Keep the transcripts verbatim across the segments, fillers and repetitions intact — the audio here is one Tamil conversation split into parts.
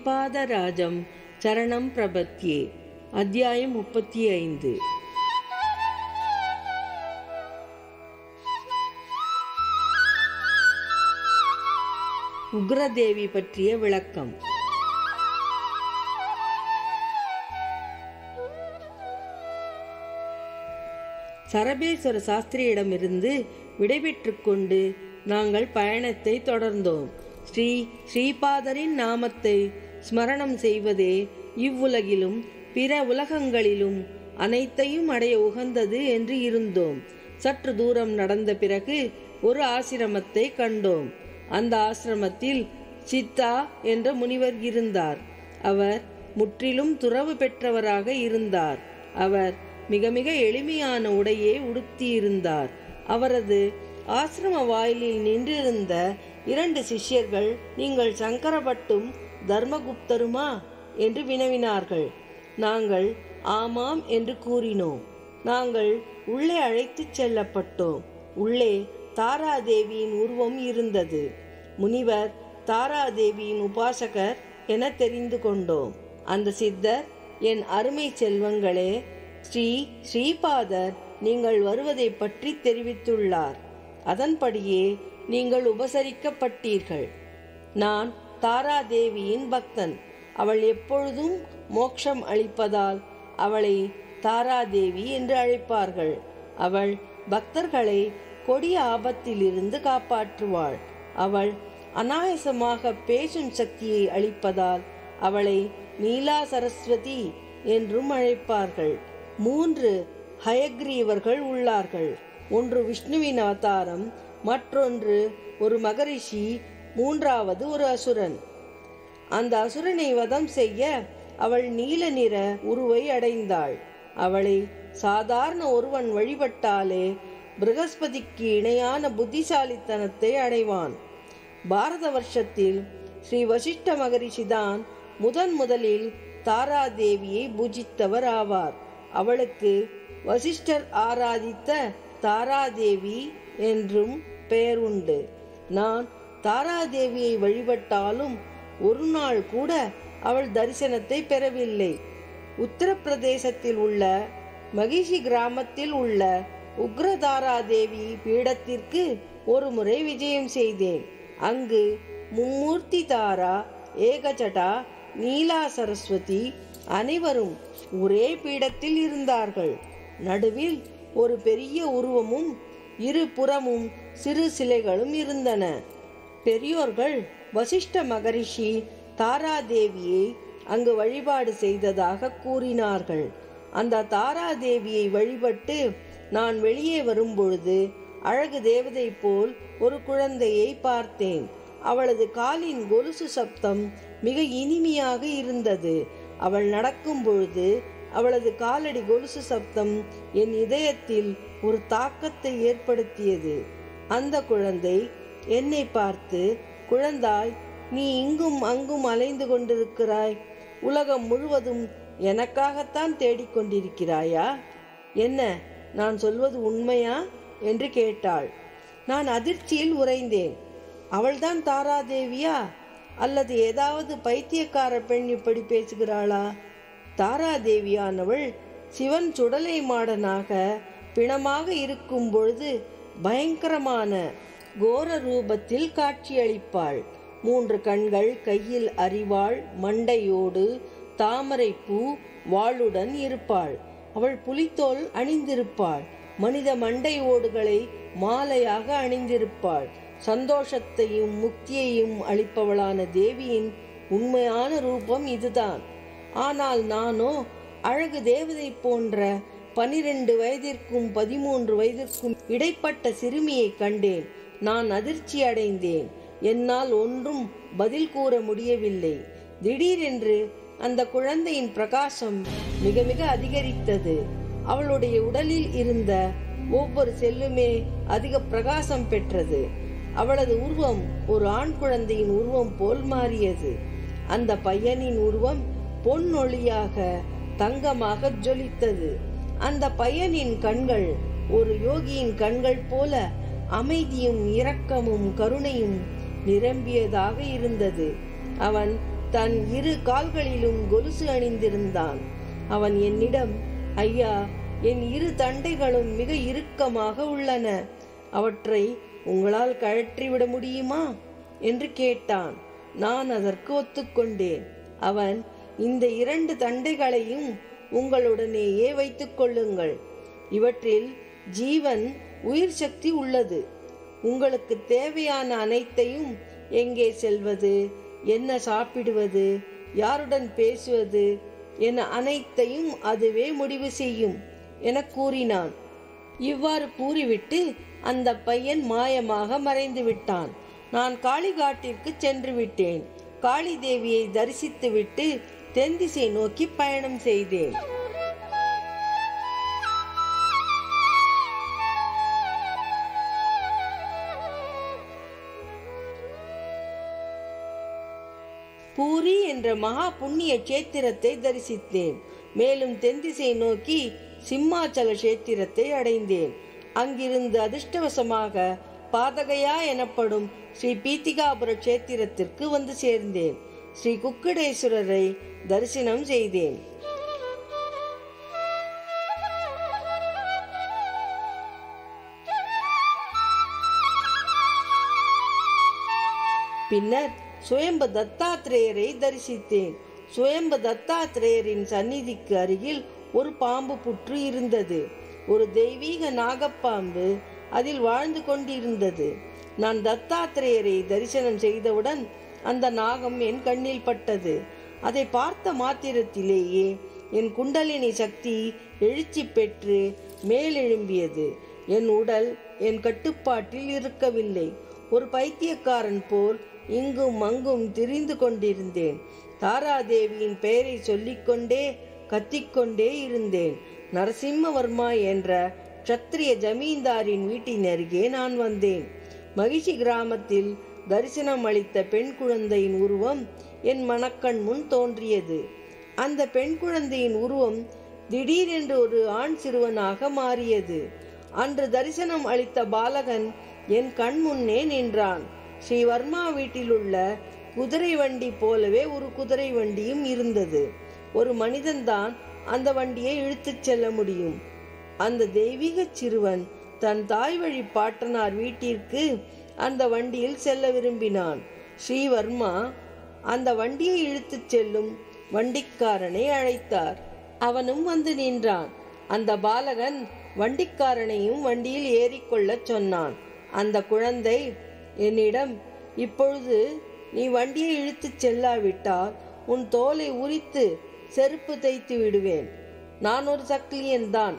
ஸ்ரீபாதராஜம் சரணம் பிரபத்யே. அத்தியாயம் முப்பத்தி ஐந்து. உக்ரதேவி பற்றிய விளக்கம். சரபேஸ்வர சாஸ்திரியிடமிருந்து விடைபெற்று கொண்டு நாங்கள் பயணத்தை தொடர்ந்தோம். ஸ்ரீ ஸ்ரீபாதரின் நாமத்தை ஸ்மரணம் செய்வதே இவ்வுலகிலும் பிற உலகங்களிலும் அனைத்தையும் அடைய உகந்தது என்று இருந்தோம். சற்று தூரம் நடந்த பிறகு ஒரு ஆசிரமத்தை கண்டோம். அந்த ஆசிரமத்தில் சித்தா என்ற முனிவர் இருந்தார். அவர் முற்றிலும் துறவு பெற்றவராக இருந்தார். அவர் மிக மிக எளிமையான உடையை உடுத்தியிருந்தார். அவரது ஆசிரம வாயிலில் நின்றிருந்த இரண்டு சிஷ்யர்கள், நீங்கள் சங்கரபட்டும் தர்மகுப்தருமா என்று வினவினார்கள். நாங்கள் ஆமாம் என்று கூறினோம். நாங்கள் உள்ளே அழைத்துச் செல்லப்பட்டோம். உள்ளே தாராதேவியின் உருவம் இருந்தது. முனிவர் தாராதேவியின் உபாசகர் என தெரிந்து கொண்டோம். அந்த சித்தர், என் அருமை செல்வங்களே, ஸ்ரீ ஸ்ரீபாதர் நீங்கள் வருவதை பற்றி தெரிவித்துள்ளார். அதன்படியே நீங்கள் உபசரிக்கப்பட்டீர்கள். நான் தாராதேவியின் பக்தன். அவள் எப்பொழுதும் மோட்சம் அளிப்பதால் அவளை தாராதேவி என்று அழைப்பார்கள். அவள் பக்தர்களை கொடிய ஆபத்திலிருந்து காப்பாற்றுவாள். அவள் அநாயசமாக பேசும் சக்தியை அளிப்பதால் அவளை நீலா சரஸ்வதி என்றும் அழைப்பார்கள். மூன்று ஹயக்ரீவர்கள் உள்ளார்கள். ஒன்று விஷ்ணுவின் அவதாரம், மற்றொன்று ஒரு மகரிஷி, மூன்றாவது ஒரு அசுரன். அந்த அசுரனை வதம் செய்ய அவள் நீல நிற உருவை அடைந்தாள். அவளை சாதாரண ஒருவன் வழிபட்டாலே பிரகஸ்பதிக்கு இணையான புத்திசாலித்தனத்தை அடைவான். பாரத வருஷத்தில் ஸ்ரீ வசிஷ்ட மகரிஷிதான் முதன் முதலில் தாராதேவியை பூஜித்தவர் ஆவார். அவளுக்கு வசிஷ்டர் ஆராதித்த தாராதேவி என்றும் பெயர் உண்டு. நான் தாராதேவியை வழிபட்டாலும் ஒரு நாள் கூட அவள் தரிசனத்தை பெறவில்லை. உத்தரப்பிரதேசத்தில் உள்ள மகிஷி கிராமத்தில் உள்ள உக்ரதாராதேவி பீடத்திற்கு ஒரு முறை விஜயம் செய்தேன். அங்கு மும்மூர்த்தி தாரா, ஏகஜடா, நீலா சரஸ்வதி அனைவரும் ஒரே பீடத்தில் இருந்தார்கள். நடுவில் ஒரு பெரிய உருவமும் இரு புறமும் சிறு சிலைகளும் இருந்தன. பெரியோர்கள் வசிஷ்ட மகரிஷி தாராதேவியை அங்கு வழிபாடு செய்ததாக கூறினார்கள். அந்த தாராதேவியை வழிபட்டு நான் வெளியே வரும்பொழுது அழகு தேவதை போல் ஒரு குழந்தையை பார்த்தேன். அவளது காலின் கொலுசு சப்தம் மிக இனிமையாக இருந்தது. அவள் நடக்கும் பொழுது அவளது காலடி கொலுசு சப்தம் என் இதயத்தில் ஒரு தாக்கத்தை ஏற்படுத்தியது. அந்த குழந்தை என்னை பார்த்து, குழந்தாய், நீ இங்கும் அங்கும் அலைந்து கொண்டிருக்கிறாய். உலகம் முழுவதும் எனக்காகத்தான் தேடிக்கொண்டிருக்கிறாயா? என்ன, நான் சொல்வது உண்மையா என்று கேட்டாள். நான் அதிர்ச்சியில் உறைந்தேன். அவள்தான் தாராதேவியா அல்லது ஏதாவது பைத்தியக்கார பெண் இப்படி பேசுகிறாளா? தாராதேவியானவள் சிவன் சுடலை மாடனாக பிணமாக இருக்கும் பொழுது பயங்கரமான கோர ரூபத்தில் காட்சியளிப்பாள். மூன்று கண்கள், கையில் அரிவாள், மண்டையோடு தாமரை பூ, வாளுடன் இருப்பாள். அவள் புலித்தோல் அணிந்திருப்பாள். மனித மண்டை ஓடுகளை மாலையாக அணிந்திருப்பாள். சந்தோஷத்தையும் முக்தியையும் அளிப்பவளான தேவியின் உண்மையான ரூபம் இதுதான். ஆனால் நானோ அழகு தேவதை போன்ற பனிரெண்டு வயதிற்கும் பதிமூன்று வயதிற்கும் இடைப்பட்ட சிறுமியை கண்டேன். நான் அதிர்ச்சி அடைந்தேன். என்னால் ஒன்றும் பதில் கூற முடியவில்லை. திடீரென்று அந்த குழந்தையின் பிரகாசம் மிக மிக அதிகரித்தது. அவளுடைய உடலில் இருந்த ஒவ்வொரு செல்லுமே அதிக பிரகாசம் பெற்றது. அவளது உருவம் ஒரு ஆண் குழந்தையின் உருவம் போல் மாறியது. அந்த பையனின் உருவம் பொன் ஒளியாக தங்கமாக ஜொலித்தது. அந்த பையனின் கண்கள் ஒரு யோகியின் கண்கள் போல அமைதியும் இரக்கமும் கருணையும் நிரம்பியதாக இருந்தது. அவன் தன் இரு கால்களிலும் கொலுசு அணிந்திருந்தான். அவன் என்னிடம், ஐயா, என் இரு தண்டைகளும் மிக இறுக்கமாக உள்ளன, அவற்றை உங்களால் கழற்றிவிட முடியுமா என்று கேட்டான். நான் அதற்கு ஒத்துக்கொண்டேன். அவன், இந்த இரண்டு தண்டைகளையும் உங்களுடனேயே வைத்துக் கொள்ளுங்கள். இவற்றில் ஜீவன், உயிர் சக்தி உள்ளது. உங்களுக்கு தேவையான அனைத்தையும், எங்கே செல்வது, என்ன சாப்பிடுவது, யாருடன் பேசுவது என அனைத்தையும் அதுவே முடிவு செய்யும் என கூறினான். இவ்வாறு கூறிவிட்டு அந்த பையன் மாயமாக மறைந்து விட்டான். நான் காளிகாட்டிற்கு சென்று விட்டேன். காளி தேவியை தரிசித்து விட்டு தென் திசை நோக்கி பயணம் செய்தேன். பூரி என்ற மகா புண்ணிய கஷேத்திரத்தை தரிசித்தேன். மேலும் தென் திசை நோக்கி சிம்மாச்சல கஷேத்திரத்தை அடைந்தேன். அங்கிருந்து அதிர்ஷ்டவசமாக பாதகையா எனப்படும் ஸ்ரீ பீத்திகாபுர கஷேத்திரத்திற்கு வந்து சேர்ந்தேன். ஸ்ரீ குக்குடேஸ்வரரை தரிசனம் செய்தேன். பின்னர் சுயம்பு தத்தாத்திரேயரை தரிசித்தேன். சுயம்பு தத்தாத்திரேயரின் சந்நிதிக்கு அருகில் ஒரு பாம்பு புற்று இருந்தது. ஒரு தெய்வீக நாகப்பாம்பு அதில் வாழ்ந்து கொண்டிருந்தது. நான் தத்தாத்திரேயரை தரிசனம் செய்தவுடன் அந்த நாகம் என் கண்ணில் பட்டது. அதை பார்த்த மாத்திரத்திலேயே என் குண்டலினி சக்தி எழுச்சி பெற்று மேலெழும்பியது. என் உடல் என் கட்டுப்பாட்டில் இருக்கவில்லை. ஒரு பைத்தியக்காரன் போல் இங்கும் அங்கும் திரிந்து கொண்டிருந்தேன். தாராதேவியின் பெயரை சொல்லிக்கொண்டே கத்திக்கொண்டே இருந்தேன். நரசிம்மவர்மா என்ற சத்திரிய ஜமீன்தாரின் வீட்டின் அருகே நான் வந்தேன். மகிஷி கிராமத்தில் தரிசனம் அளித்த பெண் குழந்தையின் உருவம் என் மனக்கண் முன் தோன்றியது. அந்த பெண் குழந்தையின் உருவம் திடீரென்று ஒரு ஆண் சிறுவனாக மாறியது. அன்று தரிசனம் அளித்த பாலகன் என் கண் முன்னே நின்றான். ஸ்ரீவர்மா வீட்டில் உள்ள குதிரை வண்டி போலவே ஒரு குதிரை வண்டியும் இருந்தது. ஒரு மனிதன்தான் அந்த வண்டியை இழுத்துச் செல்ல முடியும். அந்த தெய்வீக சிறுவன் தன் தாய் வழி பாட்டனார் வீட்டிற்கு அந்த வண்டியில் செல்ல விரும்பினான். ஸ்ரீவர்மா அந்த வண்டியை இழுத்துச் செல்லும் வண்டிக்காரனை அழைத்தார். அவனும் வந்து நின்றான். அந்த பாலகன் வண்டிக்காரனையும் வண்டியில் ஏறிக்கொள்ளச் சொன்னான். அந்த குழந்தை என்னிடம், இப்பொழுது நீ வண்டியை இழுத்துச் செல்லாவிட்டால் உன் தோலை உரித்து செருப்பு தைத்து விடுவேன். நான் ஒரு சக்கிலியன் தான்.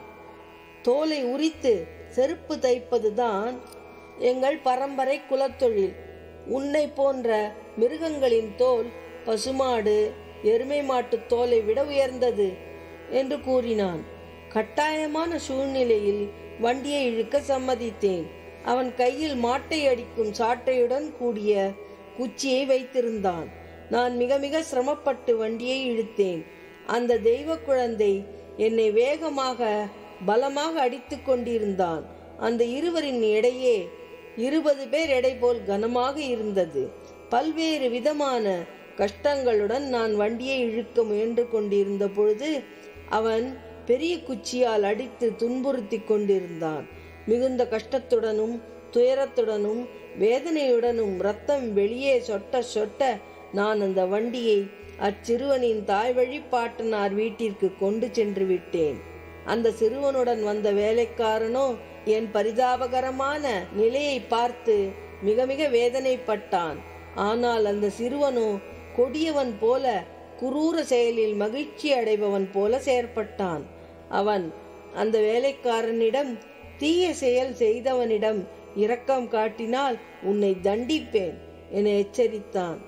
தோலை உரித்து செருப்பு தைப்பதுதான் எங்கள் பரம்பரை குலத்தொழில். உன்னை போன்ற மிருகங்களின் தோல் பசுமாடு, எருமை மாட்டு தோலை விட உயர்ந்தது என்று கூறினான். கட்டாயமான சூழ்நிலையில் வண்டியை இழுக்க சம்மதித்தேன். அவன் கையில் மாட்டை அடிக்கும் சாட்டையுடன் கூடிய குச்சியை வைத்திருந்தான். நான் மிக மிக சிரமப்பட்டு வண்டியை இழுத்தேன். அந்த தெய்வ குழந்தை என்னை வேகமாக பலமாக அடித்து கொண்டிருந்தான். அந்த இருவரின் எடையே இருபது பேர் எடை போல் கனமாக இருந்தது. பல்வேறு விதமான கஷ்டங்களுடன் நான் வண்டியை இழுக்க முயன்று கொண்டிருந்த பொழுது அவன் பெரிய குச்சியால் அடித்து துன்புறுத்தி கொண்டிருந்தான். மிகுந்த கஷ்டத்துடனும் துயரத்துடனும் வேதனையுடனும் ரத்தம் வெளியே சொட்ட சொட்ட நான் அந்த வண்டியை அச்சிறுவனின் தாய் வழி பாட்டனார் வீட்டிற்கு கொண்டு சென்று விட்டேன். அந்த சிறுவனுடன் வந்த வேலைக்காரனோ என் பரிதாபகரமான நிலையை பார்த்து மிக மிக வேதனைப்பட்டான். ஆனால் அந்த சிறுவனோ கொடியவன் போல, குரூர செயலில் மகிழ்ச்சி அடைபவன் போல செயற்பட்டான். அவன் அந்த வேலைக்காரனிடம், தீய செயல் செய்தவனிடம் இரக்கம் காட்டினால் உன்னை தண்டிப்பேன் என எச்சரித்தான்.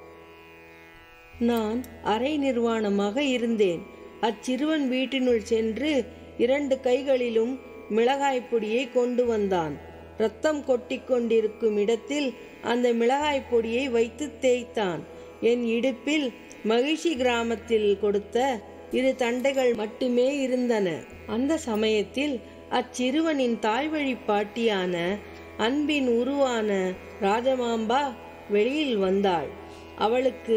நான் அரை நிர்வாணமாக இருந்தேன். அச்சிறுவன் வீட்டினுள் சென்று இரண்டு கைகளிலும் மிளகாய் பொடியை கொண்டு வந்தான். ரத்தம் கொட்டி கொண்டிருக்கும் இடத்தில் அந்த மிளகாய் பொடியை வைத்து தேய்த்தான். என் இடுப்பில் மகிஷி கிராமத்தில் கொடுத்த இரு தண்டைகள் மட்டுமே இருந்தன. அந்த சமயத்தில் அச்சிறுவனின் தாய் வழி பாட்டியான அன்பின் உருவான ராஜமாம்பா வெளியில் வந்தாள். அவளுக்கு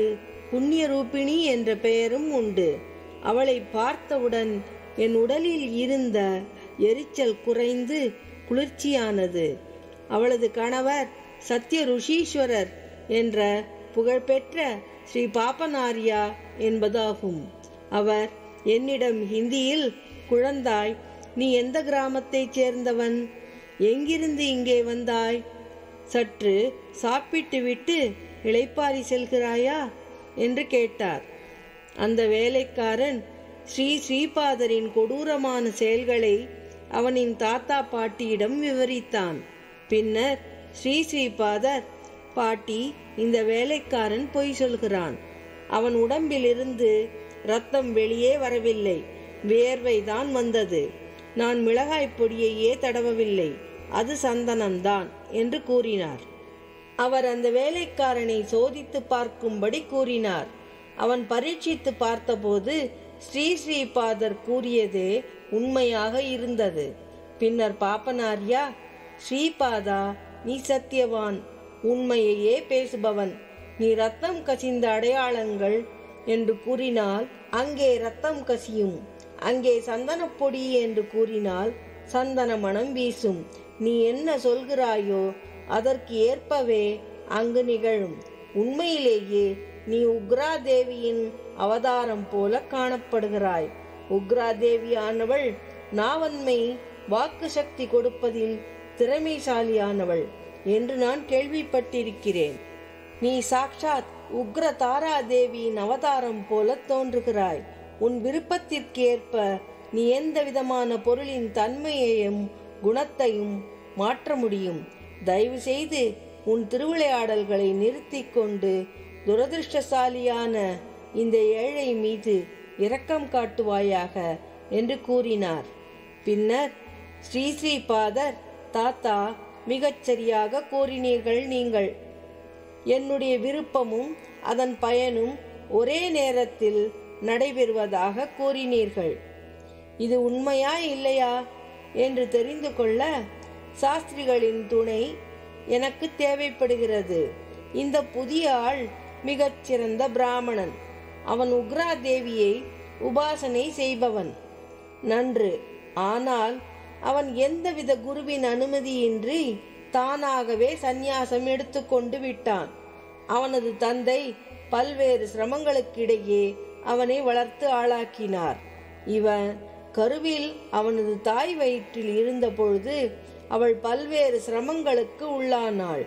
புண்ணிய ரூபிணி என்ற பெயரும் உண்டு. அவளை பார்த்தவுடன் என் உடலில் இருந்த எரிச்சல் குறைந்து குளிர்ச்சியானது. அவளது கணவர் சத்திய ருஷீஸ்வரர் என்ற புகழ்பெற்ற ஸ்ரீ பாபநாரியா என்பதாகும். அவர் என்னிடம் ஹிந்தியில், குழந்தாய், நீ எந்த கிராமத்தைச் சேர்ந்தவன்? எங்கிருந்து இங்கே வந்தாய்? சற்று சாப்பிட்டு விட்டு இளைப்பாரி செல்கிறாயா என்று கேட்டார். அந்த வேலைக்காரன் ஸ்ரீ ஸ்ரீபாதரின் கொடூரமான செயல்களை அவனின் தாத்தா பாட்டியிடம் விவரித்தான். பின்னர் ஸ்ரீ ஸ்ரீபாதர், பாட்டி, இந்த வேலைக்காரன் பொய் சொல்கிறான். அவன் உடம்பிலிருந்து இரத்தம் வெளியே வரவில்லை, வேர்வைதான் வந்தது. நான் மிளகாய் பொடியையே தடவவில்லை, அது சந்தனம்தான் என்று கூறினார். அவர் அந்த வேலைக்காரனை சோதித்து பார்க்கும்படி கூறினார். அவன் பரீட்சித்து பார்த்தபோது ஸ்ரீ ஸ்ரீபாதர் கூறியதே உண்மையாக இருந்தது. பின்னர் பாபநாரியா, ஸ்ரீபாதா, நீ சத்தியவான், உண்மையையே பேசுபவன். நீ ரத்தம் கசிந்த அடையாளங்கள் என்று கூறினால் அங்கே ரத்தம் கசியும், அங்கே சந்தன பொடி என்று கூறினால் சந்தன மனம் வீசும். நீ என்ன சொல்கிறாயோ அதற்கு ஏற்பவே அங்கு நிகழும். உண்மையிலேயே நீ உக்ரா தேவியின் அவதாரம் போல காணப்படுகிறாய். உக்ரா தேவியானவள் நாவன்மை வாக்கு சக்தி கொடுப்பதில் திறமைசாலியானவள் என்று நான் கேள்விப்பட்டிருக்கிறேன். நீ சாக்ஷாத் உக்ர தாரா தேவியின் அவதாரம் போல தோன்றுகிறாய். உன் விருப்பத்திற்கு ஏற்ப நீ எந்த விதமான பொருளின் தன்மையையும் குணத்தையும் மாற்ற முடியும். தயவு செய்து உன் திருவிளையாடல்களை நிறுத்தி கொண்டு துரதிருஷ்டசாலியான இந்த ஏழை மீது இரக்கம் காட்டுவாயாக என்று கூறினார். பின்னர் ஸ்ரீ ஸ்ரீபாதர், தாத்தா, மிகச் சரியாக கூறினீர்கள். நீங்கள் என்னுடைய விருப்பமும் அதன் பயனும் ஒரே நேரத்தில் நடைபெறுவதாக கூறினீர்கள். இது உண்மையா இல்லையா என்று தெரிந்து கொள்ள சாஸ்திரிகளின் துணை எனக்கு தேவைப்படுகிறது. இந்த புதிய ஆள் மிகச் சிறந்த பிராமணன். அவன் உக்ரா தேவியை உபாசனை செய்பவன். நன்று. ஆனால் அவன் எந்தவித குருவின் அனுமதியின்றி தானாகவே சந்நியாசம் எடுத்துக்கொண்டு விட்டான். அவனது தந்தை பல்வேறு சிரமங்களுக்கிடையே அவனை வளர்த்து ஆளாக்கினார். இவன் கருவில் அவனது தாய் வயிற்றில் இருந்த பொழுது அவள் பல்வேறு சிரமங்களுக்கு உள்ளானாள்.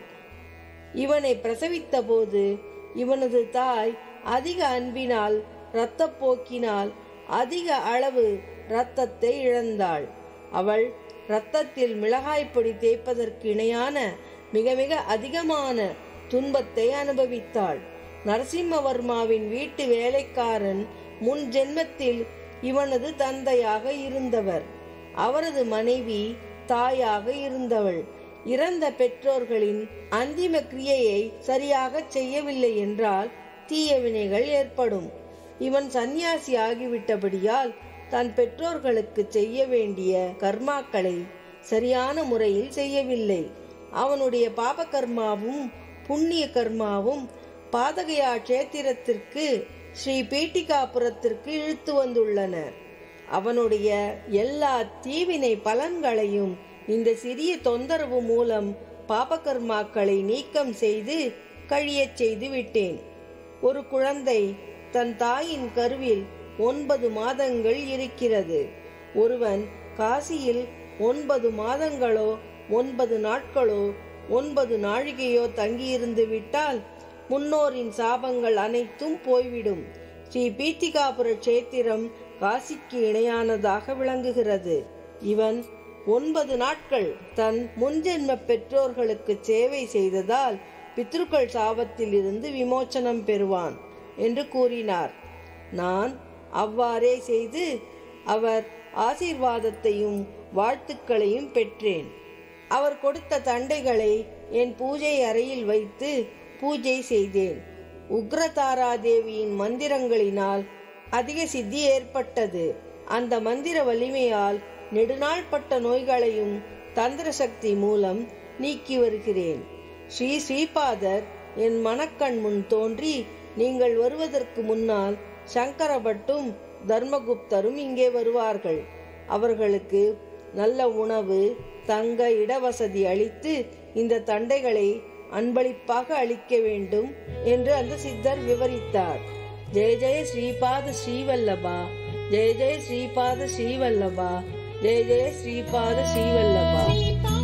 இவனை பிரசவித்த போது இவனது தாய் அதிக அன்பினால் இரத்தப்போக்கினால் அதிக அளவு இரத்தத்தை இழந்தாள். அவள் இரத்தத்தில் மிளகாய் பொடி தேய்ப்பதற்கு இணையான மிக மிக அதிகமான துன்பத்தை அனுபவித்தாள். நரசிம்மவர்மாவின் வீட்டு வேலைக்காரன் முன் ஜென்மத்தில் இவனது தந்தையாக இருந்தவர். அவரது மனைவி தாயாக இருந்தவள். இறந்த பெற்றோர்களின் அந்திம கிரியையை சரியாக செய்யவில்லை என்றால் தீய வினைகள் ஏற்படும். இவன் சந்நியாசி ஆகிவிட்டபடியால் தன் பெற்றோர்களுக்கு செய்ய வேண்டிய கர்மாக்களை சரியான முறையில் செய்யவில்லை. அவனுடைய பாப கர்மாவும் புண்ணிய கர்மாவும் பாதகையா கஷேத்திரத்திற்கு ஸ்ரீ பீட்டிகாபுரத்திற்கு இழுத்து வந்துள்ளன. அவனுடைய எல்லா தீவினை பலன்களையும் இந்த சிறிய தொந்தரவு மூலம் பாபகர்மாக்களை நீக்கம் செய்து கழியச் செய்து விட்டேன். ஒரு குழந்தை தன் தாயின் கருவில் ஒன்பது மாதங்கள் இருக்கிறது. ஒருவன் காசியில் ஒன்பது மாதங்களோ ஒன்பது நாட்களோ ஒன்பது நாழிகையோ தங்கியிருந்து விட்டால் முன்னோரின் சாபங்கள் அனைத்தும் போய்விடும். ஸ்ரீ பீட்டிகாபுர கஷேத்திரம் காசிக்கு இணையானதாக விளங்குகிறது. இவன் ஒன்பது நாட்கள் தன் முன்ஜென்ம பெற்றோர்களுக்கு சேவை செய்ததால் பித்ருக்கள் சாபத்தில் இருந்து விமோச்சனம் பெறுவான் என்று கூறினார். நான் அவ்வாறே செய்து அவர் ஆசீர்வாதத்தையும் வாழ்த்துக்களையும் பெற்றேன். அவர் கொடுத்த தண்டைகளை என் பூஜை அறையில் வைத்து பூஜை செய்தேன். உக்ரதாரா தேவியின் மந்திரங்களினால் அதிக சித்தி ஏற்பட்டது. அந்த மந்திர வலிமையால் நெடுநாள்பட்ட நோய்களையும் தந்திர சக்தி மூலம் நீக்கி வருகிறேன். ஸ்ரீ ஸ்ரீபாதர் என் மனக்கண் முன் தோன்றி நீங்கள் வருவதற்கு முன்னால் சங்கரபட்டும் தர்மகுப்தரும் இங்கே வருவார்கள். அவர்களுக்கு நல்ல உணவு தங்க இடவசதி அளித்து இந்த தண்டைகளை அன்பளிப்பாக அளிக்க வேண்டும் என்று அந்த சித்தர் விவரித்தார். ஜெய ஜெய ஸ்ரீபாத ஸ்ரீவல்லபா, ஜெய ஜெய ஸ்ரீபாத ஸ்ரீவல்லபா, ஜெய ஜெய ஸ்ரீபாத ஸ்ரீவல்லபா.